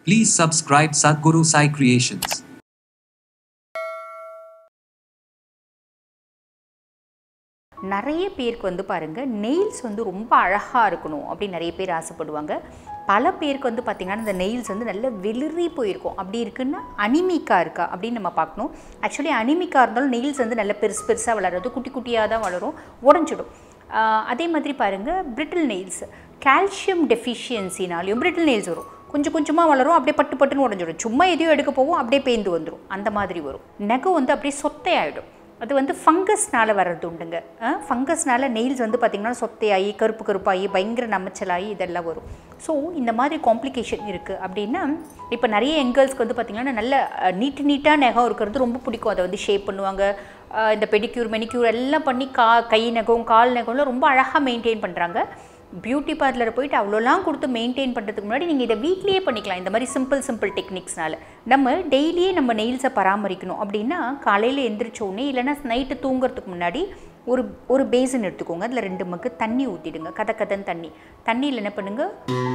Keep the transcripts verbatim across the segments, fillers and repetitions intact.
Please subscribe Sadhguru Sai Creations. நிறைய பேருக்கு வந்து பாருங்க நெயில்ஸ் வந்து ரொம்ப அழகா இருக்கணும் அப்படி நிறைய பேர் ஆசைப்படுவாங்க. பல பேருக்கு வந்து பாத்தீங்கன்னா இந்த நெயில்ஸ் வந்து நல்ல வெளிரி போயிருக்கும். அப்படி இருக்குன்னா அனிமிக்கா இருக்கா அப்படின்னு நம்ம பார்க்கணும். ஆக்சுவலி அனிமிக்கா இருந்தாலும் நெயில்ஸ் வந்து நல்ல பெருசு பெருசாக வளராது, குட்டி குட்டியாக தான் வளரும், உடஞ்சிடும். அதே மாதிரி பாருங்கள் பிரிட்டில் நெயில்ஸ், கால்சியம் டெஃபிஷியன்சினாலையும் பிரிட்டில் நெயில்ஸ் வரும். கொஞ்சம் கொஞ்சமாக வளரும், அப்படியே பட்டு பட்டுன்னு உடஞ்சிடும். சும்மா எதையும் எடுக்க போவோம், அப்படியே பேந்து வந்துடும். அந்த மாதிரி வரும். நகம் வந்து அப்படியே சொத்தையாயிடும். அது வந்து ஃபங்கஸ்னால் வர்றது உண்டுங்க. ஃபங்கஸ்னால் நெயில்ஸ் வந்து பார்த்திங்கன்னா சொத்தையாகி கருப்பு கருப்பாகி பயங்கர நமைச்சலாகி இதெல்லாம் வரும். ஸோ இந்த மாதிரி காம்ப்ளிகேஷன் இருக்குது. அப்படின்னா இப்போ நிறைய யங்கர்ஸ்க்கு வந்து பார்த்திங்கன்னா நல்ல நீட்டு நீட்டாக நகம் இருக்கிறது ரொம்ப பிடிக்கும். அதை வந்து ஷேப் பண்ணுவாங்க. இந்த பெடிக்யூர் மெனிக்யூர் எல்லாம் பண்ணி கா கை நகம் கால் நகம்லாம் ரொம்ப அழகாக மெயின்டைன் பண்ணுறாங்க. பியூட்டி பார்லர் போயிட்டு அவ்வளோலாம் கொடுத்து மெயின்டைன் பண்ணுறதுக்கு முன்னாடி நீங்கள் இதை வீட்லேயே பண்ணிக்கலாம். இந்த மாதிரி சிம்பிள் சிம்பிள் டெக்னிக்ஸ்னால நம்ம டெய்லியே நம்ம நெயில்ஸை பராமரிக்கணும். அப்படின்னா காலையில் எந்திரிச்சோடனே இல்லைனா நைட்டு தூங்குறதுக்கு முன்னாடி ஒரு ஒரு பேசன் எடுத்துக்கோங்க. அதில் ரெண்டு மக்கு தண்ணி ஊற்றிடுங்க. கதை கதன்னு தண்ணி தண்ணியில் என்ன பண்ணுங்கள்,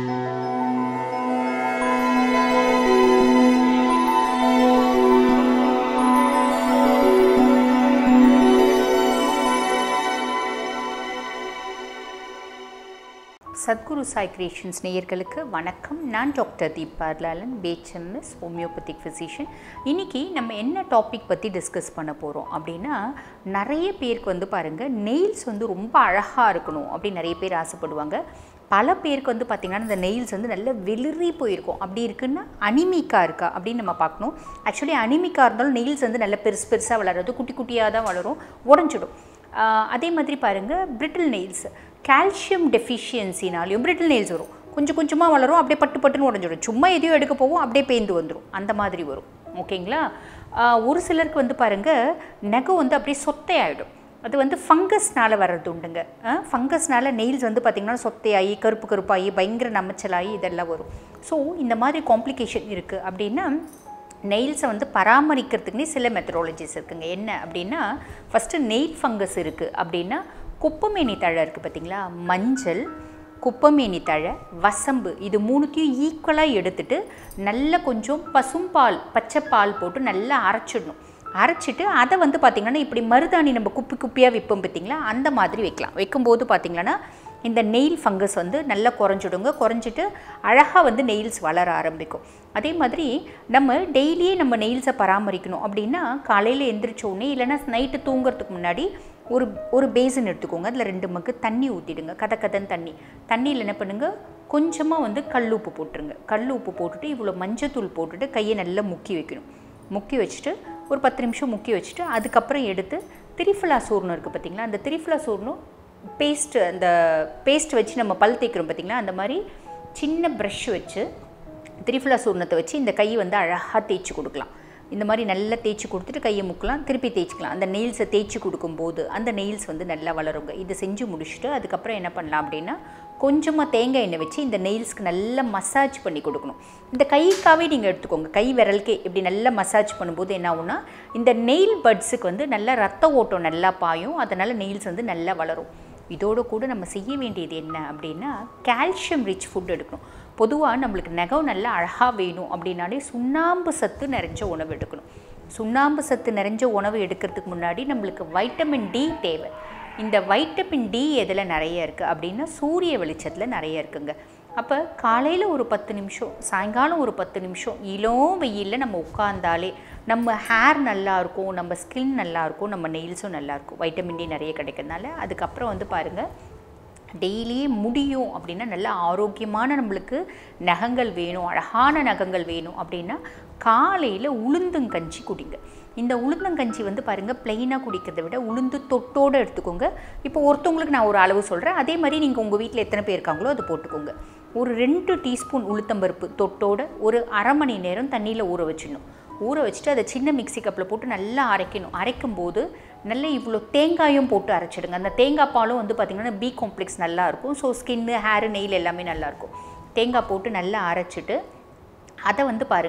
சத்குரு சாய் கிரியேஷன்ஸ் நேயர்களுக்கு வணக்கம். நான் டாக்டர் தீபா அருளாளன், பேச்சம்எஸ் ஹோமியோபதிக் ஃபிசிஷியன். இன்றைக்கி நம்ம என்ன டாபிக் பற்றி டிஸ்கஸ் பண்ண போகிறோம் அப்படின்னா, நிறைய பேருக்கு வந்து பாருங்கள் நெயில்ஸ் வந்து ரொம்ப அழகாக இருக்கணும் அப்படி நிறைய பேர் ஆசைப்படுவாங்க. பல பேருக்கு வந்து பார்த்திங்கன்னா இந்த நெயில்ஸ் வந்து நல்ல வெளிரி போயிருக்கும். அப்படி இருக்குன்னா அனிமிக்கா இருக்கா அப்படின்னு நம்ம பார்க்கணும். ஆக்சுவலி அனிமிக்கா இருந்தாலும் நெயில்ஸ் வந்து நல்ல பெருசு பெருசாக வளராது, குட்டி குட்டியாக தான் வளரும், உடஞ்சிடும். அதே மாதிரி பாருங்கள் பிரிட்டில் நெயில்ஸ், கால்சியம் டெஃபிஷியன்சினாலையும் பிரிட்டில் நெயில்ஸ் வரும். கொஞ்சம் கொஞ்சமாக வளரும், அப்படியே பட்டு பட்டுன்னு உடஞ்சிடும். சும்மா எதையும் எடுக்க போவோம், அப்படியே பேந்து வந்துடும். அந்த மாதிரி வரும். ஓகேங்களா? ஒரு சிலருக்கு வந்து பாருங்கள் நகம் வந்து அப்படியே சொத்தையாயிடும். அது வந்து ஃபங்கஸ்னால் வர்றது உண்டுங்க. ஃபங்கஸ்னால் நெயில்ஸ் வந்து பார்த்திங்கன்னா சொத்தையாகி கருப்பு கருப்பாகி பயங்கர நமைச்சலாகி இதெல்லாம் வரும். ஸோ இந்த மாதிரி காம்ப்ளிகேஷன் இருக்குது. அப்படின்னா நெயில்ஸை வந்து பராமரிக்கிறதுக்குன்னே சில மெத்தடாலஜிஸ் இருக்குங்க. என்ன அப்படின்னா, ஃபஸ்ட்டு நெயில் ஃபங்கஸ் இருக்குது அப்படின்னா குப்பமேனி தழை இருக்குது பார்த்திங்களா, மஞ்சள், குப்பமேனி தழை, வசம்பு, இது மூணுத்தையும் ஈக்குவலாக எடுத்துகிட்டு நல்லா கொஞ்சம் பசும்பால் பச்சை பால் போட்டு நல்லா அரைச்சிடணும். அரைச்சிட்டு அதை வந்து பார்த்திங்கன்னா இப்படி மருதாணி நம்ம குப்பி குப்பியாக விற்போம் பார்த்திங்களா, அந்த மாதிரி வைக்கலாம். வைக்கும்போது பார்த்திங்கன்னா இந்த நெயில் ஃபங்கஸ் வந்து நல்லா குறைஞ்சிடுங்க. குறைஞ்சிட்டு அழகாக வந்து நெயில்ஸ் வளர ஆரம்பிக்கும். அதே மாதிரி நம்ம டெய்லியே நம்ம நெயில்ஸை பராமரிக்கணும். அப்படின்னா காலையில் எந்திரிச்சோடனே இல்லைனா நைட்டு தூங்குறதுக்கு முன்னாடி ஒரு ஒரு பேசன் எடுத்துக்கோங்க. அதில் ரெண்டு மக்கு தண்ணி ஊற்றிடுங்க. கதை கதன்னு தண்ணி தண்ணியில் என்ன பண்ணுங்கள், கொஞ்சமாக வந்து கல் உப்பு போட்டுருங்க. கல் உப்பு போட்டுட்டு இவ்வளோ மஞ்சத்தூள் போட்டுட்டு கையை நல்லா முக்கி வைக்கணும். முக்கி வச்சுட்டு ஒரு பத்து நிமிஷம் முக்கி வச்சுட்டு அதுக்கப்புறம் எடுத்து திரிஃபலா சூர்ணம் இருக்குது பார்த்திங்களா, அந்த திரிஃபலா சூர்ணம் பேஸ்ட்டு, அந்த பேஸ்ட் வச்சு நம்ம பல் தேய்க்கிறோம் பார்த்திங்களா, அந்த மாதிரி சின்ன ப்ரஷ் வச்சு திரிஃபலா சூர்ணத்தை வச்சு இந்த கையை வந்து அழகாக தேய்ச்சி கொடுக்கலாம். இந்த மாதிரி நல்லா தேய்ச்சி கொடுத்துட்டு கையை முக்கலாம், திருப்பி தேய்ச்சிக்கலாம். அந்த நெயில்ஸை தேய்ச்சி கொடுக்கும்போது அந்த நெயில்ஸ் வந்து நல்லா வளருங்க. இதை செஞ்சு முடிச்சுட்டு அதுக்கப்புறம் என்ன பண்ணலாம் அப்படின்னா, கொஞ்சமாக தேங்காய் எண்ணெய் வச்சு இந்த நெயில்ஸ்க்கு நல்லா மசாஜ் பண்ணி கொடுக்கணும். இந்த கைக்காவே நீங்கள் எடுத்துக்கோங்க. கை விரலுக்கே இப்படி நல்லா மசாஜ் பண்ணும்போது என்ன ஆகும்னா, இந்த நெயில் பட்ஸுக்கு வந்து நல்லா ரத்த ஓட்டம் நல்லா பாயும். அதனால் நெயில்ஸ் வந்து நல்லா வளரும். இதோடு கூட நம்ம செய்ய வேண்டியது என்ன அப்படின்னா, கால்சியம் ரிச் ஃபுட் எடுக்கணும். பொதுவாக நம்மளுக்கு நகம் நல்லா அழகாக வேணும் அப்படின்னாலே சுண்ணாம்பு சத்து நிறைஞ்ச உணவு எடுக்கணும். சுண்ணாம்பு சத்து நிறைஞ்ச உணவு எடுக்கிறதுக்கு முன்னாடி நம்மளுக்கு வைட்டமின் டி தேவை. இந்த வைட்டமின் டி எதில் நிறைய இருக்குது அப்படின்னா சூரிய வெளிச்சத்தில் நிறைய இருக்குங்க. அப்போ காலையில் ஒரு பத்து நிமிஷம், சாயங்காலம் ஒரு பத்து நிமிஷம் இளம் வெயிலில் நம்ம உட்கார்ந்தாலே நம்ம ஹேர் நல்லாயிருக்கும், நம்ம ஸ்கின் நல்லாயிருக்கும், நம்ம நெயில்ஸும் நல்லாயிருக்கும். வைட்டமின் டி நிறைய கிடைக்கிறதுனால. அதுக்கப்புறம் வந்து பாருங்கள், டெய்லியே முடியும் அப்படின்னா நல்ல ஆரோக்கியமான நம்மளுக்கு நகங்கள் வேணும், அழகான நகங்கள் வேணும் அப்படின்னா காலையில் உளுந்தங்கஞ்சி குடிங்க. இந்த உளுந்தங்கஞ்சி வந்து பாருங்கள் ப்ளெயினாக குடிக்கிறத விட உளுந்து தொட்டோடு எடுத்துக்கோங்க. இப்போ ஒருத்தவங்களுக்கு நான் ஒரு அளவு சொல்கிறேன், அதே மாதிரி நீங்கள் உங்கள் வீட்டில் எத்தனை பேர் இருக்காங்களோ அது போட்டுக்கோங்க. ஒரு ரெண்டு டீஸ்பூன் உளுத்தம்பருப்பு தொட்டோடு ஒரு அரை மணி நேரம் தண்ணியில் ஊற வச்சிடணும். ஊற வச்சுட்டு அதை சின்ன மிக்சி கப்பில் போட்டு நல்லா அரைக்கணும். அரைக்கும்போது நல்லா இவ்வளோ தேங்காயும் போட்டு அரைச்சிடுங்க. அந்த தேங்காய் பாலும் வந்து பார்த்திங்கன்னா பி காம்ப்ளெக்ஸ் நல்லாயிருக்கும். ஸோ ஸ்கின்னு, ஹேரு, நெயில் எல்லாமே நல்லாயிருக்கும். தேங்காய் போட்டு நல்லா அரைச்சிட்டு அதை வந்து பாருங்கள்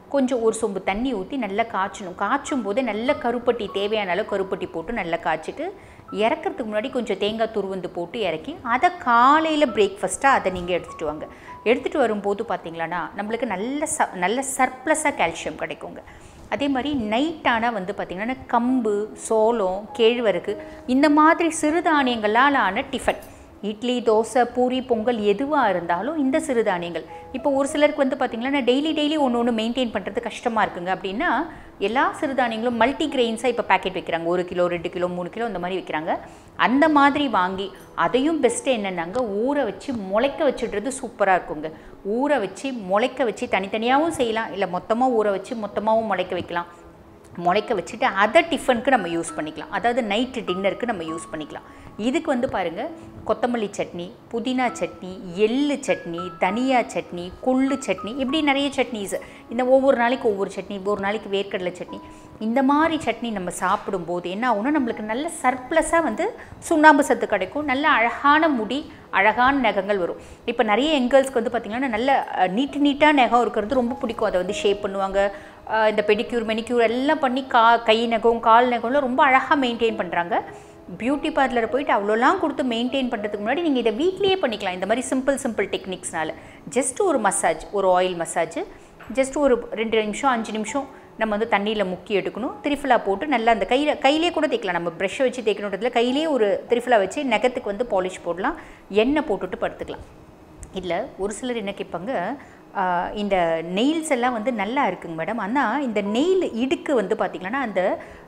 கொஞ்சம் ஒரு சொம்பு தண்ணி ஊற்றி நல்லா காய்ச்சணும். காய்ச்சும் போது நல்ல கருப்பட்டி தேவையான அளவு கருப்பட்டி போட்டு நல்லா காய்ச்சிட்டு இறக்கிறதுக்கு முன்னாடி கொஞ்சம் தேங்காய் துருவந்து போட்டு இறக்கி அதை காலையில் பிரேக்ஃபாஸ்ட்டாக அதை நீங்கள் எடுத்துகிட்டு வாங்க. எடுத்துகிட்டு வரும்போது பார்த்திங்களான்னா நம்மளுக்கு நல்ல ச நல்ல சர்ப்ளஸாக கால்சியம் கிடைக்குங்க. அதே மாதிரி நைட் ஆனால் வந்து பார்த்திங்கன்னா கம்பு, சோளம், கேழ்வரகு இந்த மாதிரி சிறுதானியங்களால் ஆன டிஃபன், இட்லி, தோசை, பூரி, பொங்கல் எதுவாக இருந்தாலும் இந்த சிறுதானியங்கள். இப்போ ஒரு சிலருக்கு வந்து பார்த்திங்கன்னா டெய்லி டெய்லி ஒன்று ஒன்று மெயின்டைன் பண்ணுறது கஷ்டமாக இருக்குங்க அப்படின்னா எல்லா சிறுதானியங்களும் மல்டி கிரெயின்ஸாக இப்போ பேக்கெட் வைக்கிறாங்க. ஒரு கிலோ, ரெண்டு கிலோ, மூணு கிலோ இந்த மாதிரி வைக்கிறாங்க. அந்த மாதிரி வாங்கி அதையும் பெஸ்ட்டு என்னென்னாங்க ஊற வச்சு முளைக்க வச்சுடுறது சூப்பராக இருக்குங்க. ஊற வச்சு முளைக்க வச்சு தனித்தனியாகவும் செய்யலாம், இல்லை மொத்தமாக ஊற வச்சு மொத்தமாகவும் முளைக்க வைக்கலாம். முளைக்க வச்சுட்டு அதை டிஃபனுக்கு நம்ம யூஸ் பண்ணிக்கலாம், அதாவது நைட்டு டின்னருக்கு நம்ம யூஸ் பண்ணிக்கலாம். இதுக்கு வந்து பாருங்கள் கொத்தமல்லி சட்னி, புதினா சட்னி, எள்ளு சட்னி, தனியா சட்னி, கொள்ளு சட்னி, இப்படி நிறைய சட்னிஸ். இந்த ஒவ்வொரு நாளைக்கு ஒவ்வொரு சட்னி, ஒரு நாளைக்கு வேர்க்கடலை சட்னி, இந்த மாதிரி சட்னி நம்ம சாப்பிடும்போது என்ன ஆகும்னா நம்மளுக்கு நல்ல சர்ப்ளஸாக வந்து சுண்ணாம்பு சத்து கிடைக்கும். நல்ல அழகான முடி, அழகான நகங்கள் வரும். இப்போ நிறைய யங்கர்ஸ்க்கு வந்து பார்த்திங்கன்னா நல்ல நீட்டு நீட்டாக நகம் இருக்கிறது ரொம்ப பிடிக்கும். அதை வந்து ஷேப் பண்ணுவாங்க. இந்த பெடிக்யூர், மெனிக்யூர் எல்லாம் பண்ணி கா கை நகம், கால் நகம்லாம் ரொம்ப அழகாக மெயின்டைன் பண்ணுறாங்க. பியூட்டி பார்லரை போயிட்டு அவ்வளோலாம் கொடுத்து மெயின்டைன் பண்ணுறதுக்கு முன்னாடி நீங்கள் இதை வீட்லேயே பண்ணிக்கலாம். இந்த மாதிரி சிம்பிள் சிம்பிள் டெக்னிக்ஸ்னால ஜஸ்ட் ஒரு மசாஜ், ஒரு ஆயில் மசாஜ், ஜஸ்ட் ஒரு ரெண்டு நிமிஷம் அஞ்சு நிமிஷம் நம்ம வந்து தண்ணியில் முக்கி எடுக்கணும். திரிஃபிலா போட்டு நல்லா அந்த கையில் கையிலே கூட தேய்க்கலாம். நம்ம ப்ரெஷ்ஷை வச்சு தேய்க்கணுன்றதுல கையிலே ஒரு திரிஃபிலா வச்சு நகத்துக்கு வந்து பாலிஷ் போடலாம். எண்ணெய் போட்டுட்டு படுத்துக்கலாம். இல்லை ஒரு சிலர் என்ன கேட்பாங்க, இந்த நெயில்ஸ் எல்லாம் வந்து நல்லா இருக்குங்க மேடம், ஆனால் இந்த நெயில் இடுக்கு வந்து பார்த்திங்கன்னா அந்த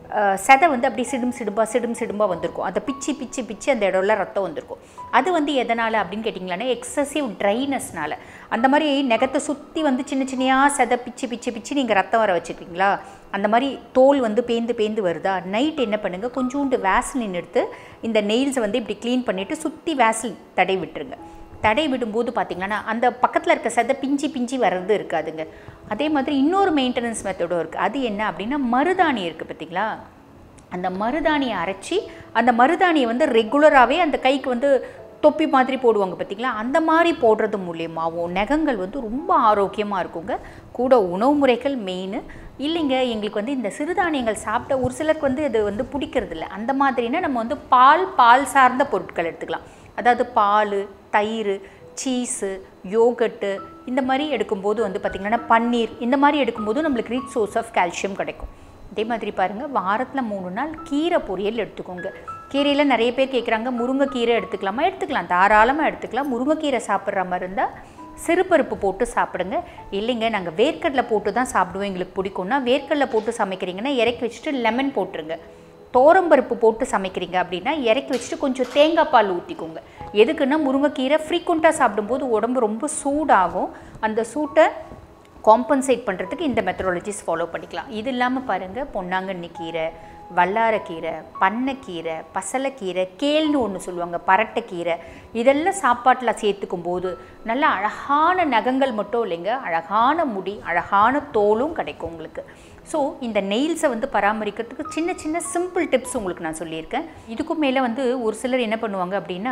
சதை வந்து அப்படி சிடும் சிடும்பா சிடும் சிடும்பாக வந்திருக்கும். அதை பிச்சு பிச்சு பிச்சு அந்த இடம்லாம் ரத்தம் வந்திருக்கும். அது வந்து எதனால் அப்படின்னு கேட்டிங்களான்னா எக்ஸசிவ் ட்ரைனஸ்னால். அந்த மாதிரி நெகத்தை சுற்றி வந்து சின்ன சின்னையாக சதை பிச்சு பிச்சு பிச்சு நீங்கள் ரத்தம் வர வச்சுருக்கீங்களா, அந்த மாதிரி தோல் வந்து பேந்து பேந்து வருதா, நைட் என்ன பண்ணுங்கள் கொஞ்சோண்டு வேஸ்லின் எடுத்து இந்த நெயில்ஸை வந்து இப்படி க்ளீன் பண்ணிவிட்டு சுற்றி வேஸ்லின் தடை விட்டுருங்க. தடை விடும்போது பார்த்திங்கன்னா அந்த பக்கத்தில் இருக்க சதை பிஞ்சி பிஞ்சி வர்றது இருக்காதுங்க. அதே மாதிரி இன்னொரு மெயின்டெனன்ஸ் மெத்தடும் இருக்குது. அது என்ன அப்படின்னா மருதாணி இருக்குது பார்த்திங்களா, அந்த மருதாணியை அரைச்சி அந்த மருதாணியை வந்து ரெகுலராகவே அந்த கைக்கு வந்து தொப்பி மாதிரி போடுவாங்க பார்த்திங்களா, அந்த மாதிரி போடுறது மூலியமாகவும் நகங்கள் வந்து ரொம்ப ஆரோக்கியமாக இருக்குங்க. கூட உணவு முறைகள் மெயின் இல்லைங்க. எங்களுக்கு வந்து இந்த சிறுதானியங்கள் சாப்பிட்ட ஒரு சிலருக்கு வந்து இது வந்து பிடிக்கிறது இல்லை. அந்த மாதிரினா நம்ம வந்து பால் பால் சார்ந்த பொருட்கள் எடுத்துக்கலாம். அதாவது பால், தயிர், சீஸு, யோகட்டு இந்த மாதிரி எடுக்கும்போது வந்து பார்த்திங்கன்னா பன்னீர் இந்த மாதிரி எடுக்கும்போது நம்மளுக்கு ரிச் சோர்ஸ் ஆஃப் கால்சியம் கிடைக்கும். அதே மாதிரி பாருங்கள் வாரத்தில் மூணு நாள் கீரை பொரியல் எடுத்துக்கோங்க. கீரையில் நிறைய பேர் கேட்குறாங்க முருங்கைக்கீரை எடுத்துக்கலாமா, எடுத்துக்கலாம், தாராளமாக எடுத்துக்கலாம். முருங்கைக்கீரை சாப்பிட்ற மாதிரி இருந்தால் சிறுபருப்பு போட்டு சாப்பிடுங்க. இல்லைங்க நாங்கள் வேர்க்கடலை போட்டு தான் சாப்பிடுவோம் எங்களுக்கு பிடிக்கும்னா வேர்க்கடலை போட்டு சமைக்கிறீங்கன்னா இறக்கி வச்சுட்டு லெமன் போட்டுருங்க. தோரம்பருப்பு போட்டு சமைக்கிறீங்க அப்படின்னா இறக்கி வச்சுட்டு கொஞ்சம் தேங்காய் பால் ஊற்றிக்கோங்க. எதுக்குன்னா முருங்கைக்கீரை ஃப்ரீக்வெண்ட்டாக சாப்பிடும்போது உடம்பு ரொம்ப சூடாகும். அந்த சூட்டை காம்பன்சேட் பண்ணுறதுக்கு இந்த மெத்தடாலஜிஸ் ஃபாலோ பண்ணிக்கலாம். இது இல்லாமல் பாருங்கள் பொன்னாங்கண்ணி கீரை, வல்லாரக்கீரை, பண்ணைக்கீரை, பசலைக்கீரை, கேள்னு ஒன்று சொல்லுவாங்க, பரட்டைக்கீரை, இதெல்லாம் சாப்பாட்டில் சேர்த்துக்கும் போது நல்ல அழகான நகங்கள் மட்டும் இல்லைங்க, அழகான முடி, அழகான தோலும் கிடைக்கும் உங்களுக்கு. ஸோ இந்த நெயில்ஸை வந்து பராமரிக்கிறதுக்கு சின்ன சின்ன சிம்பிள் டிப்ஸ் உங்களுக்கு நான் சொல்லியிருக்கேன். இதுக்கும் மேலே வந்து ஒரு சிலர் என்ன பண்ணுவாங்க அப்படின்னா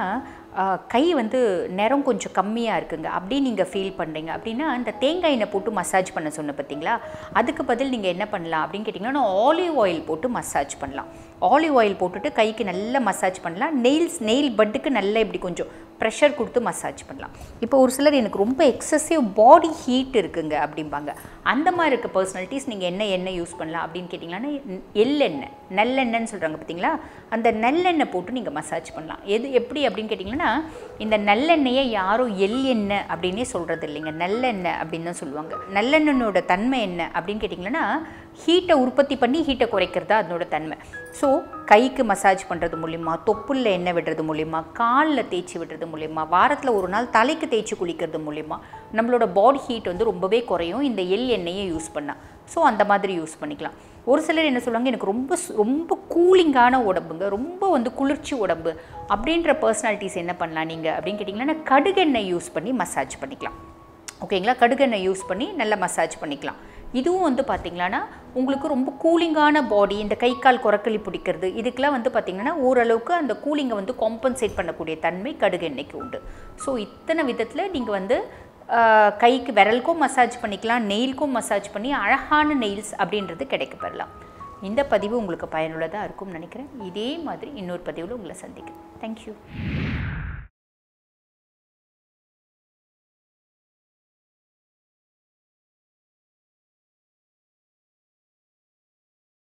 கை வந்து நிறம் கொஞ்சம் கம்மியாக இருக்குங்க அப்படின்னு நீங்கள் ஃபீல் பண்ணுறீங்க அப்படின்னா இந்த தேங்காய் எண்ணெய் போட்டு மசாஜ் பண்ண சொன்ன பார்த்தீங்களா, அதுக்கு பதில் நீங்கள் என்ன பண்ணலாம் அப்படின்னு கேட்டிங்கன்னா ஆலிவ் ஆயில் போட்டு மசாஜ் பண்ணலாம். ஆலிவ் ஆயில் போட்டுட்டு கைக்கு நல்லா மசாஜ் பண்ணலாம். நெயில்ஸ் நெயில் பட்டுக்கு நல்லா இப்படி கொஞ்சம் ப்ரெஷர் கொடுத்து மசாஜ் பண்ணலாம். இப்போ ஒரு சிலர் எனக்கு ரொம்ப எக்ஸசிவ் பாடி ஹீட் இருக்குங்க அப்படிம்பாங்க. அந்த மாதிரி இருக்க பர்சனாலிட்டிஸ் நீங்கள் என்ன எண்ணெய் யூஸ் பண்ணலாம் அப்படின்னு கேட்டிங்கன்னா எள்ளெண்ணெய், நல்லெண்ணெய்ன்னு சொல்கிறாங்க பார்த்தீங்களா, அந்த நல்லெண்ணெய் போட்டு நீங்கள் மசாஜ் பண்ணலாம். எது எப்படி அப்படின்னு கேட்டிங்கன்னா இந்த நல்லெண்ணெயை யாரும் எள் எண்ணெய் அப்படின்னே சொல்கிறது இல்லைங்க, நல்லெண்ணெய் அப்படின்னு தான் சொல்லுவாங்க. நல்லெண்ணெயோட தன்மை என்ன அப்படின்னு கேட்டிங்கன்னா ஹீட்டை உற்பத்தி பண்ணி ஹீட்டை குறைக்கிறதா அதனோட தன்மை. ஸோ கைக்கு மசாஜ் பண்ணுறது மூலிமா, தொப்புளில் எண்ணெய் விடுறது மூலிமா, காலில் தேய்ச்சி விடுறது மூலிமா, வாரத்தில் ஒரு நாள் தலைக்கு தேய்ச்சி குளிக்கிறது மூலிமா நம்மளோட பாடி ஹீட் வந்து ரொம்பவே குறையும் இந்த எள் எண்ணெயை யூஸ் பண்ணால். ஸோ அந்த மாதிரி யூஸ் பண்ணிக்கலாம். ஒரு சிலர் என்ன சொல்லுவாங்க எனக்கு ரொம்ப ரொம்ப கூலிங்கான உடம்புங்க, ரொம்ப வந்து குளிர்ச்சி உடம்பு அப்படின்ற பர்சனாலிட்டிஸ் என்ன பண்ணலாம் நீங்கள் அப்படின்னு கேட்டிங்கன்னா கடுகெண்ணெய் யூஸ் பண்ணி மசாஜ் பண்ணிக்கலாம். ஓகேங்களா, கடுகெண்ணெய் யூஸ் பண்ணி நல்லா மசாஜ் பண்ணிக்கலாம். இதுவும் வந்து பார்த்திங்களான்னா உங்களுக்கு ரொம்ப கூலிங்கான பாடி, இந்த கை கால் குறக்களி பிடிக்கிறது இதுக்கெலாம் வந்து பார்த்திங்கன்னா ஓரளவுக்கு அந்த கூலிங்கை வந்து காம்பன்சேட் பண்ணக்கூடிய தன்மை கடுகெண்ணெய்க்கு உண்டு. ஸோ இத்தனை விதத்தில் நீங்கள் வந்து கைக்கு விரலுக்கும் மசாஜ் பண்ணிக்கலாம், நெயிலுக்கும் மசாஜ் பண்ணி அழகான நெயில்ஸ் அப்படின்றது கிடைக்க பெறலாம். இந்த பதிவு உங்களுக்கு பயனுள்ளதாக இருக்கும்னு நினைக்கிறேன். இதே மாதிரி இன்னொரு பதிவில் உங்களை சந்திக்கிறேன். தேங்க்யூ.